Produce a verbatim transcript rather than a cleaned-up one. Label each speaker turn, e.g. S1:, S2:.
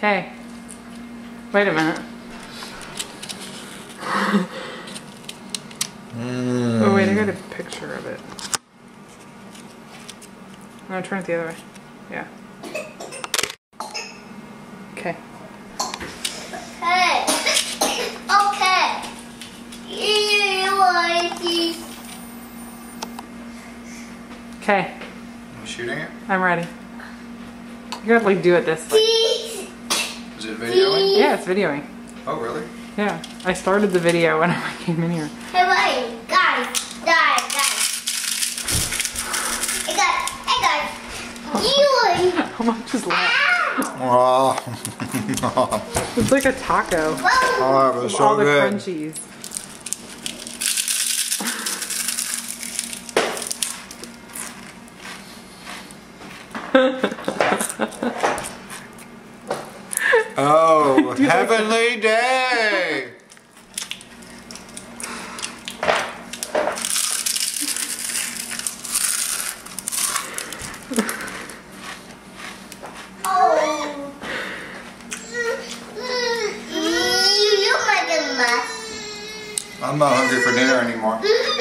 S1: Hey. Wait a minute.
S2: mm.
S1: Oh wait, I got a picture of it. I'm gonna turn it the other way. Yeah. Okay.
S3: Hey. Okay. You want these?
S1: Okay.
S2: You shooting it?
S1: I'm ready. You gotta like do it this way.
S2: Is it videoing?
S1: Yeah, it's videoing.
S2: Oh, really?
S1: Yeah. I started the video when I came in here.
S3: Hey, wait, guys, guys, guys. Hey, guys, hey, guys. You.
S1: How much is left?
S2: Oh,
S1: It's like a taco.
S3: Whoa.
S2: oh that was
S1: With
S2: so
S1: all the
S2: good.
S1: crunchies.
S2: Oh, heavenly day!
S3: Oh. You make a mess.
S2: I'm not hungry for dinner anymore.